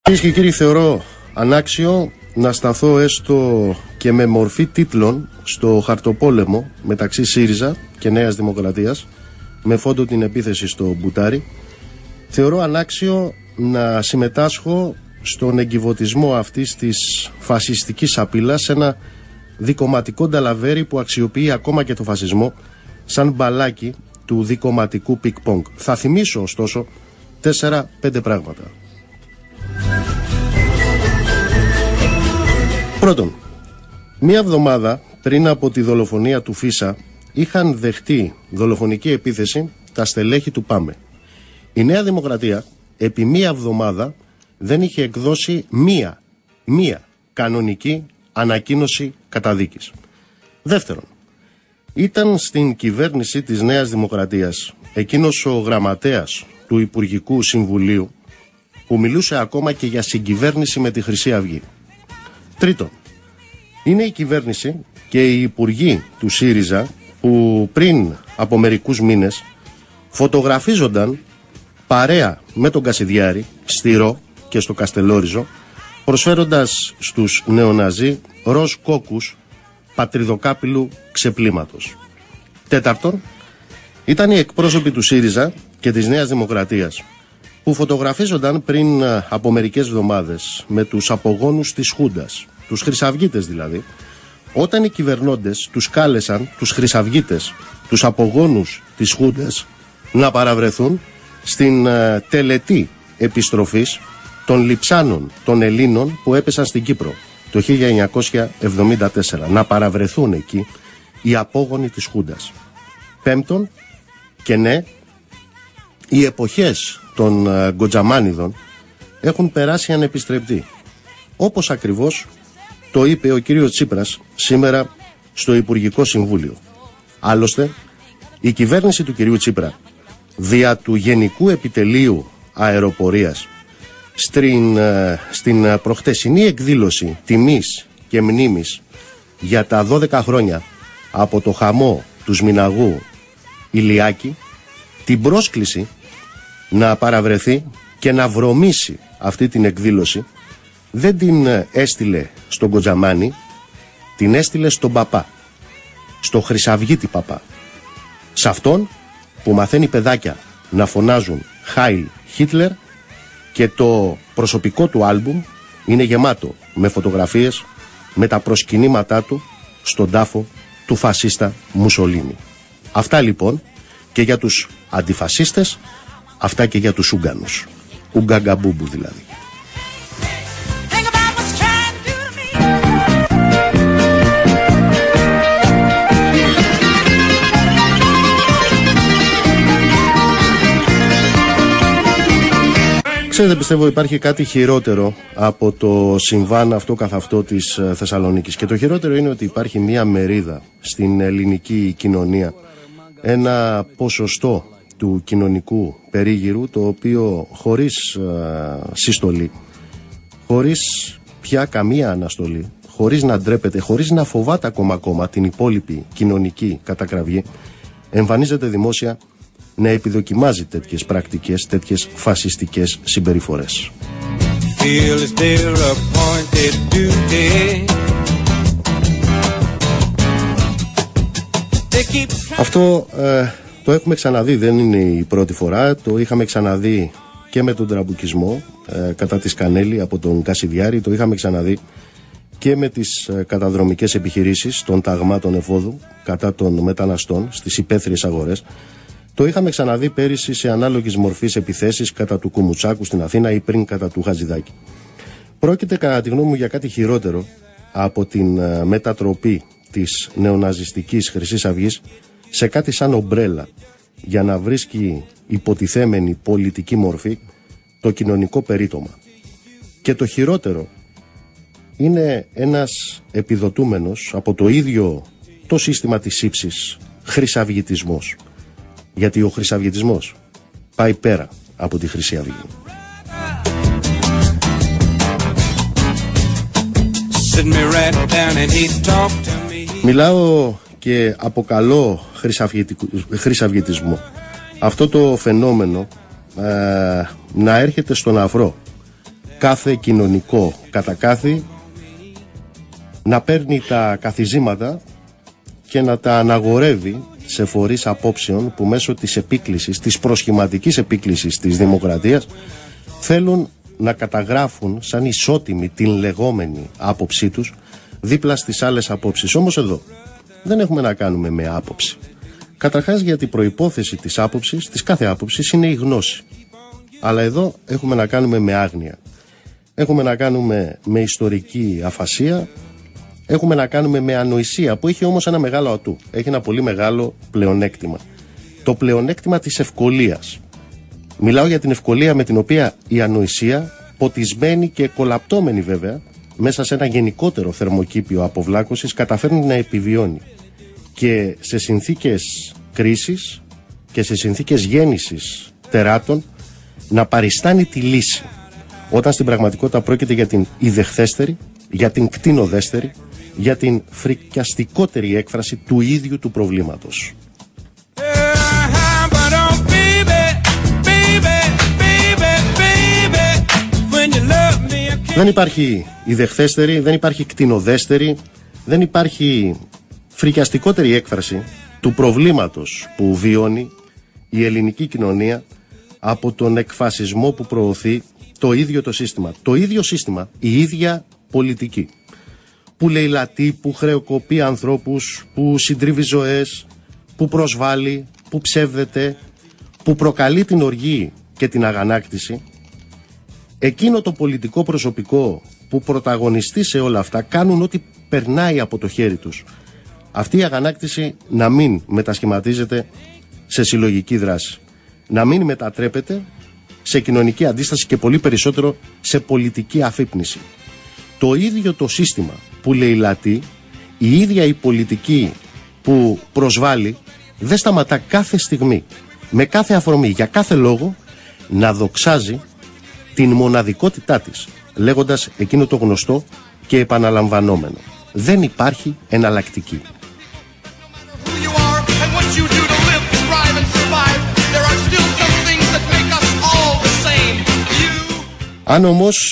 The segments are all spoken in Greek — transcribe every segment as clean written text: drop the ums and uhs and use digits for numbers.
Κυρίες και κύριοι, θεωρώ ανάξιο να σταθώ έστω και με μορφή τίτλων στο χαρτοπόλεμο μεταξύ ΣΥΡΙΖΑ και Νέας Δημοκρατίας με φόντο την επίθεση στο Μπουτάρι. Θεωρώ ανάξιο να συμμετάσχω στον εγκιβωτισμό αυτής της φασιστικής σαπίλας σε ένα δικομματικό νταλαβέρι που αξιοποιεί ακόμα και το φασισμό σαν μπαλάκι του δικομματικού πικ-πονγκ. Θα θυμίσω ωστόσο 4-5 πράγματα. Πρώτον, μία εβδομάδα πριν από τη δολοφονία του Φίσα είχαν δεχτεί δολοφονική επίθεση τα στελέχη του ΠΑΜΕ. Η Νέα Δημοκρατία επί μία εβδομάδα δεν είχε εκδώσει μία κανονική ανακοίνωση καταδίκης. Δεύτερον, ήταν στην κυβέρνηση της Νέας Δημοκρατίας εκείνος ο γραμματέας του Υπουργικού Συμβουλίου που μιλούσε ακόμα και για συγκυβέρνηση με τη Χρυσή Αυγή. Τρίτον, είναι η κυβέρνηση και οι υπουργοί του ΣΥΡΙΖΑ που πριν από μερικούς μήνες φωτογραφίζονταν παρέα με τον Κασιδιάρη στη Ρο και στο Καστελόριζο, προσφέροντας στους νεοναζί ροζ κόκκους πατριδοκάπηλου ξεπλήματος. Τέταρτον, ήταν οι εκπρόσωποι του ΣΥΡΙΖΑ και της Νέας Δημοκρατίας που φωτογραφίζονταν πριν από μερικές εβδομάδες με τους απογόνους της Χούντας, τους χρυσαυγίτες δηλαδή, όταν οι κυβερνώντες τους κάλεσαν, τους χρυσαυγίτες, τους απογόνους της Χούντας, να παραβρεθούν στην τελετή επιστροφής των λειψάνων των Ελλήνων που έπεσαν στην Κύπρο το 1974. Να παραβρεθούν εκεί οι απόγονοι της Χούντας. Πέμπτον, και ναι, οι εποχές των Γκοτζαμάνιδων έχουν περάσει ανεπιστρεπτοί. Όπως ακριβώς το είπε ο κύριος Τσίπρας σήμερα στο Υπουργικό Συμβούλιο. Άλλωστε, η κυβέρνηση του κυρίου Τσίπρα δια του Γενικού Επιτελείου Αεροπορίας στην προχτεσινή εκδήλωση τιμής και μνήμης για τα 12 χρόνια από το χαμό του Σμιναγού Ηλιάκη, την πρόσκληση να παραβρεθεί και να βρωμίσει αυτή την εκδήλωση δεν την έστειλε στον Κοτζαμάνι, την έστειλε στον παπά, στο Χρυσαυγίτη παπά, σε αυτόν που μαθαίνει παιδάκια να φωνάζουν Χάιλ Χίτλερ, και το προσωπικό του άλμπουμ είναι γεμάτο με φωτογραφίες με τα προσκυνήματά του στον τάφο του φασίστα Μουσολίνι. Αυτά λοιπόν και για τους αντιφασίστες, αυτά και για τους Ούγκανους. Ουγκαγκαμπούμπου δηλαδή. Ξέρετε, πιστεύω υπάρχει κάτι χειρότερο από το συμβάν αυτό καθ' αυτό της Θεσσαλονίκης. Και το χειρότερο είναι ότι υπάρχει μια μερίδα στην ελληνική κοινωνία, ένα ποσοστό του κοινωνικού περίγυρου, το οποίο χωρίς συστολή, χωρίς πια καμία αναστολή, χωρίς να ντρέπεται, χωρίς να φοβάται ακόμα την υπόλοιπη κοινωνική κατακραυγή, εμφανίζεται δημόσια να επιδοκιμάζει τέτοιες πρακτικές, τέτοιες φασιστικές συμπεριφορές. Αυτό το έχουμε ξαναδεί, δεν είναι η πρώτη φορά. Το είχαμε ξαναδεί και με τον τραμπουκισμό κατά τη Σκανέλη από τον Κασιδιάρη. Το είχαμε ξαναδεί και με τις καταδρομικές επιχειρήσεις των ταγμάτων εφόδου κατά των μεταναστών στις υπαίθριες αγορές. Το είχαμε ξαναδεί πέρυσι σε ανάλογης μορφής επιθέσεις κατά του Κουμουτσάκου στην Αθήνα ή πριν κατά του Χατζηδάκη. Πρόκειται κατά τη γνώμη μου για κάτι χειρότερο από την μετατροπή της νεοναζιστικής Χρυσής Αυγής σε κάτι σαν ομπρέλα για να βρίσκει υποτιθέμενη πολιτική μορφή το κοινωνικό περίτωμα. Και το χειρότερο είναι ένας επιδοτούμενος από το ίδιο το σύστημα της ύψης χρυσαυγητισμός. Γιατί ο χρυσαυγητισμός πάει πέρα από τη Χρυσή Αυγή. Μιλάω και αποκαλώ χρυσαυγητισμό αυτό το φαινόμενο να έρχεται στον αφρό κάθε κοινωνικό κατακάθι να παίρνει τα καθιζήματα και να τα αναγορεύει σε φορείς απόψεων που μέσω της επίκλησης, της προσχηματικής επίκλησης της δημοκρατίας θέλουν να καταγράφουν σαν ισότιμη την λεγόμενη άποψή τους δίπλα στις άλλες απόψεις. Όμως εδώ δεν έχουμε να κάνουμε με άποψη. Καταρχάς, γιατί η προϋπόθεση της άποψης, της κάθε άποψης, είναι η γνώση. Αλλά εδώ έχουμε να κάνουμε με άγνοια. Έχουμε να κάνουμε με ιστορική αφασία, έχουμε να κάνουμε με ανοησία, που έχει όμως ένα μεγάλο ατού. Έχει ένα πολύ μεγάλο πλεονέκτημα. Το πλεονέκτημα της ευκολίας. Μιλάω για την ευκολία με την οποία η ανοησία, ποτισμένη και κολαπτώμενη βέβαια, μέσα σε ένα γενικότερο θερμοκήπιο αποβλάκωσης, καταφέρνει να επιβιώνει. Και σε συνθήκες κρίσης και σε συνθήκες γέννησης τεράτων να παριστάνει τη λύση. Όταν στην πραγματικότητα πρόκειται για την ιδεχθέστερη, για την κτηνοδέστερη, για την φρικιαστικότερη έκφραση του ίδιου του προβλήματος. Δεν υπάρχει ιδεχθέστερη, δεν υπάρχει κτηνοδέστερη, δεν υπάρχει φρικιαστικότερη έκφραση του προβλήματος που βιώνει η ελληνική κοινωνία από τον εκφασισμό που προωθεί το ίδιο το σύστημα. Το ίδιο σύστημα, η ίδια πολιτική, που λαιλατεί, που χρεοκοπεί ανθρώπους, που συντρίβει ζωές, που προσβάλλει, που ψεύδεται, που προκαλεί την οργή και την αγανάκτηση. Εκείνο το πολιτικό προσωπικό που πρωταγωνιστεί σε όλα αυτά κάνουν ό,τι περνάει από το χέρι τους. Αυτή η αγανάκτηση να μην μετασχηματίζεται σε συλλογική δράση. Να μην μετατρέπεται σε κοινωνική αντίσταση και πολύ περισσότερο σε πολιτική αφύπνιση. Το ίδιο το σύστημα που λαιλατεί, η ίδια η πολιτική που προσβάλλει, δεν σταματά κάθε στιγμή, με κάθε αφορμή, για κάθε λόγο, να δοξάζει την μοναδικότητά της, λέγοντας εκείνο το γνωστό και επαναλαμβανόμενο: δεν υπάρχει εναλλακτική. Αν όμως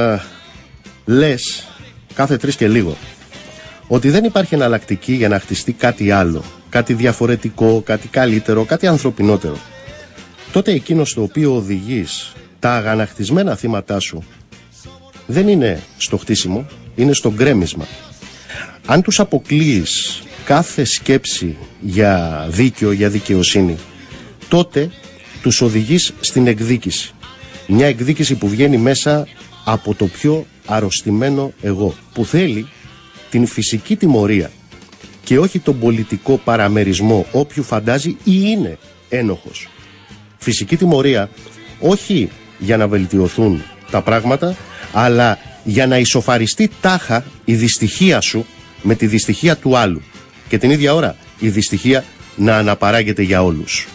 λες κάθε τρεις και λίγο ότι δεν υπάρχει εναλλακτική για να χτιστεί κάτι άλλο, κάτι διαφορετικό, κάτι καλύτερο, κάτι ανθρωπινότερο, τότε εκείνο στο οποίο οδηγείς τα αγανακτισμένα θύματά σου δεν είναι στο χτίσιμο, είναι στο γκρέμισμα. Αν τους αποκλείεις κάθε σκέψη για δίκαιο, για δικαιοσύνη, τότε τους οδηγείς στην εκδίκηση. Μια εκδίκηση που βγαίνει μέσα από το πιο αρρωστημένο εγώ, που θέλει την φυσική τιμωρία και όχι τον πολιτικό παραμερισμό όποιου φαντάζει ή είναι ένοχος. Φυσική τιμωρία όχι για να βελτιωθούν τα πράγματα, αλλά για να ισοφαριστεί τάχα η δυστυχία σου με τη δυστυχία του άλλου και την ίδια ώρα η δυστυχία να αναπαράγεται για όλους.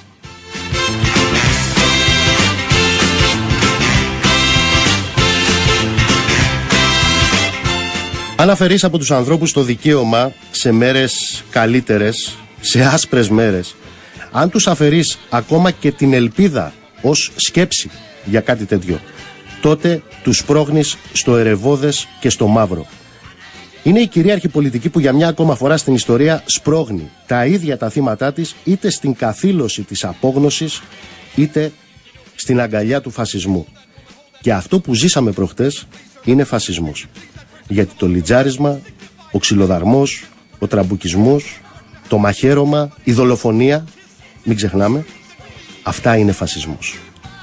Αν αφαιρείς από τους ανθρώπους το δικαίωμα σε μέρες καλύτερες, σε άσπρες μέρες, αν τους αφαιρείς ακόμα και την ελπίδα ως σκέψη για κάτι τέτοιο, τότε τους πρόγνεις στο ερεβώδες και στο μαύρο. Είναι η κυρίαρχη πολιτική που για μια ακόμα φορά στην ιστορία σπρώχνει τα ίδια τα θύματά της είτε στην καθήλωση της απόγνωσης είτε στην αγκαλιά του φασισμού. Και αυτό που ζήσαμε προχτές είναι φασισμός. Γιατί το λιτζάρισμα, ο ξυλοδαρμός, ο τραμπουκισμός, το μαχαίρωμα, η δολοφονία, μην ξεχνάμε, αυτά είναι φασισμός.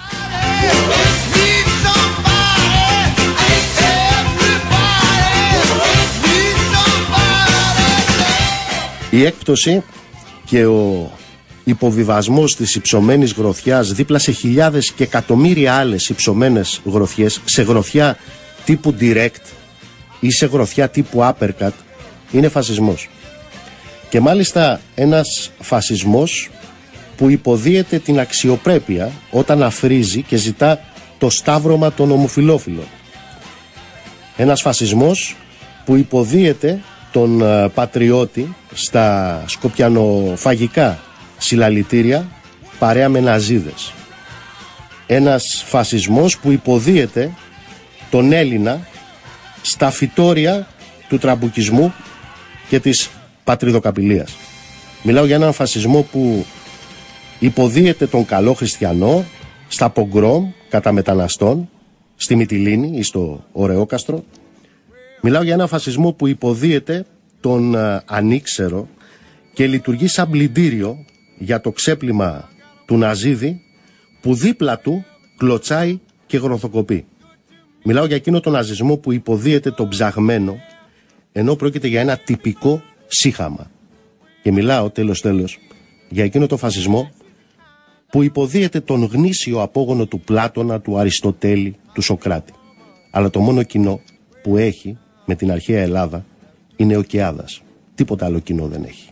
Η έκπτωση και ο υποβιβασμός της υψωμένης γροθιάς δίπλα σε χιλιάδες και εκατομμύρια άλλες υψωμένες γροθιές, σε γροθιά τύπου direct ή σε γροθιά τύπου uppercut, είναι φασισμός. Και μάλιστα ένας φασισμός που υποδίεται την αξιοπρέπεια όταν αφρίζει και ζητά το σταύρωμα των ομοφυλόφιλων. Ένας φασισμός που υποδίεται τον πατριώτη στα σκοπιανοφαγικά συλλαλητήρια παρέα με ναζίδες. Ένας φασισμός που υποδίεται τον Έλληνα στα φυτόρια του τραμπουκισμού και της πατριδοκαπηλείας. Μιλάω για έναν φασισμό που υποδίεται τον καλό χριστιανό στα πογκρόμ κατά μεταναστών, στη Μυτιλήνη ή στο Ωρεόκαστρο. Μιλάω για έναν φασισμό που υποδίεται τον ανήξερο και λειτουργεί σαν πλυντήριο για το ξέπλυμα του Ναζίδη που δίπλα του κλωτσάει και γροθοκοπεί. Μιλάω για εκείνο τον ναζισμό που υποδίεται τον ψαγμένο ενώ πρόκειται για ένα τυπικό σύχαμα. Και μιλάω τέλος για εκείνο τον φασισμό που υποδίεται τον γνήσιο απόγονο του Πλάτωνα, του Αριστοτέλη, του Σοκράτη. Αλλά το μόνο κοινό που έχει με την αρχαία Ελλάδα είναι ο Κεάδας. Τίποτα άλλο κοινό δεν έχει.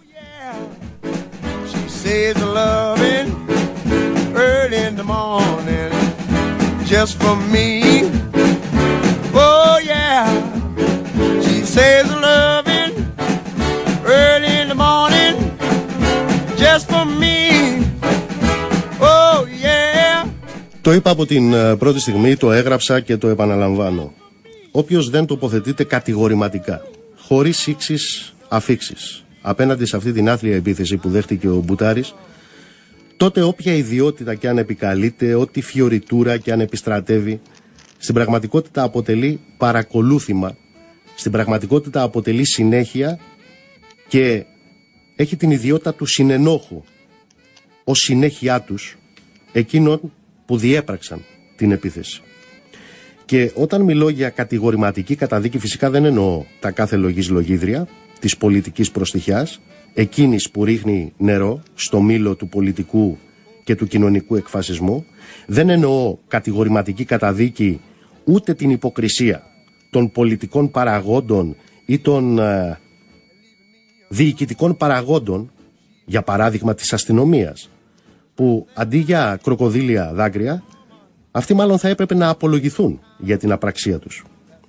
Το είπα από την πρώτη στιγμή, το έγραψα και το επαναλαμβάνω. Όποιος δεν τοποθετείται κατηγορηματικά, χωρίς ήξεις αφήξεις, απέναντι σε αυτή την άθλια επίθεση που δέχτηκε ο Μπουτάρης, τότε όποια ιδιότητα και αν επικαλείται, ό,τι φιωριτούρα και αν επιστρατεύει, στην πραγματικότητα αποτελεί παρακολούθημα, στην πραγματικότητα αποτελεί συνέχεια και έχει την ιδιότητα του συνενόχου ως συνέχειά τους εκείνων που διέπραξαν την επίθεση. Και όταν μιλώ για κατηγορηματική καταδίκη, φυσικά δεν εννοώ τα κάθε λογής λογίδρια της πολιτικής προστιχιάς, εκείνης που ρίχνει νερό στο μήλο του πολιτικού και του κοινωνικού εκφασισμού. Δεν εννοώ κατηγορηματική καταδίκη ούτε την υποκρισία των πολιτικών παραγόντων ή των διοικητικών παραγόντων, για παράδειγμα της αστυνομίας, που αντί για κροκοδίλια δάκρυα, αυτοί μάλλον θα έπρεπε να απολογηθούν για την απραξία τους.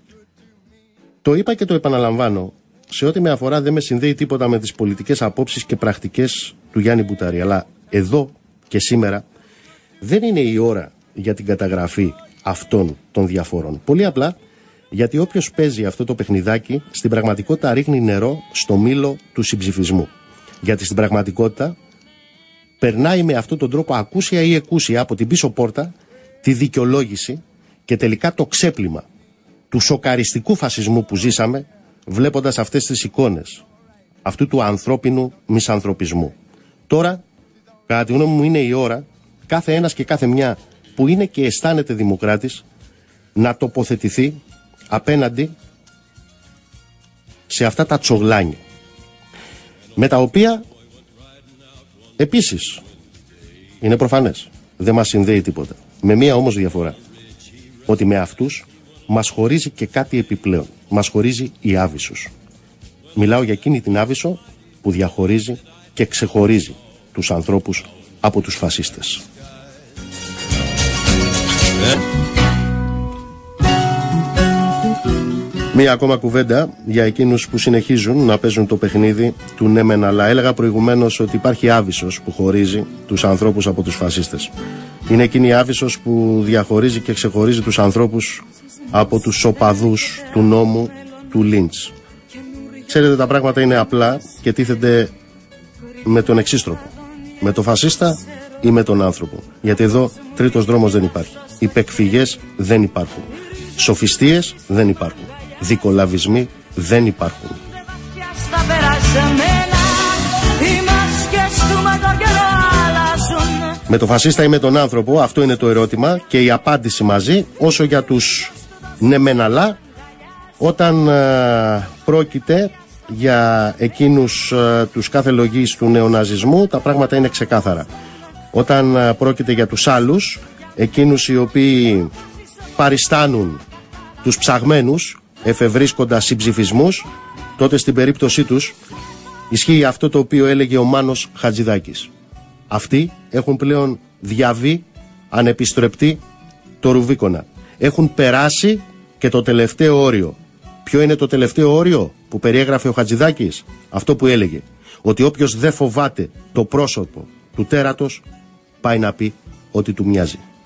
Το είπα και το επαναλαμβάνω, σε ό,τι με αφορά δεν με συνδέει τίποτα με τις πολιτικές απόψεις και πρακτικές του Γιάννη Μπουτάρη, αλλά εδώ και σήμερα δεν είναι η ώρα για την καταγραφή αυτών των διαφόρων. Πολύ απλά γιατί όποιος παίζει αυτό το παιχνιδάκι στην πραγματικότητα ρίχνει νερό στο μήλο του συμψηφισμού. Γιατί στην πραγματικότητα περνάει με αυτόν τον τρόπο ακούσια ή εκούσια από την πίσω πόρτα τη δικαιολόγηση και τελικά το ξέπλυμα του σοκαριστικού φασισμού που ζήσαμε βλέποντας αυτές τις εικόνες αυτού του ανθρώπινου μισανθρωπισμού. Τώρα, κατά τη γνώμη μου, είναι η ώρα κάθε ένας και κάθε μια που είναι και αισθάνεται δημοκράτης να τοποθετηθεί απέναντι σε αυτά τα τσογλάνια, με τα οποία επίσης είναι προφανές δεν μας συνδέει τίποτα, με μία όμως διαφορά, ότι με αυτούς μας χωρίζει και κάτι επιπλέον, μας χωρίζει η Άβυσσος. Μιλάω για εκείνη την Άβυσσο που διαχωρίζει και ξεχωρίζει τους ανθρώπους από τους φασίστες. Μία ακόμα κουβέντα για εκείνους που συνεχίζουν να παίζουν το παιχνίδι του ναι μεν αλλά. Έλεγα προηγουμένως ότι υπάρχει Άβυσσος που χωρίζει τους ανθρώπους από τους φασίστες. Είναι εκείνη η Άβυσσος που διαχωρίζει και ξεχωρίζει τους ανθρώπους από τους οπαδούς του νόμου του Λίντς. Ξέρετε, τα πράγματα είναι απλά και τίθενται με τον εξής τρόπο. Με τον φασίστα ή με τον άνθρωπο. Γιατί εδώ τρίτος δρόμος δεν υπάρχει. Υπεκφυγές δεν υπάρχουν. Σοφιστίες δεν υπάρχουν. Δικολαβισμοί δεν υπάρχουν. Με τον φασίστα ή με τον άνθρωπο, αυτό είναι το ερώτημα και η απάντηση μαζί. Όσο για τους ναι μεν αλλά, όταν πρόκειται για εκείνους τους κάθε λογής του νεοναζισμού, τα πράγματα είναι ξεκάθαρα. Όταν πρόκειται για τους άλλους, εκείνους οι οποίοι παριστάνουν τους ψαγμένους, εφευρίσκοντας συμψηφισμούς, τότε στην περίπτωσή τους ισχύει αυτό το οποίο έλεγε ο Μάνος Χατζηδάκης. Αυτοί έχουν πλέον διαβεί ανεπιστρεπτεί το Ρουβίκονα. Έχουν περάσει και το τελευταίο όριο. Ποιο είναι το τελευταίο όριο που περιέγραφε ο Χατζηδάκης? Αυτό που έλεγε, ότι όποιος δεν φοβάται το πρόσωπο του τέρατος πάει να πει ότι του μοιάζει.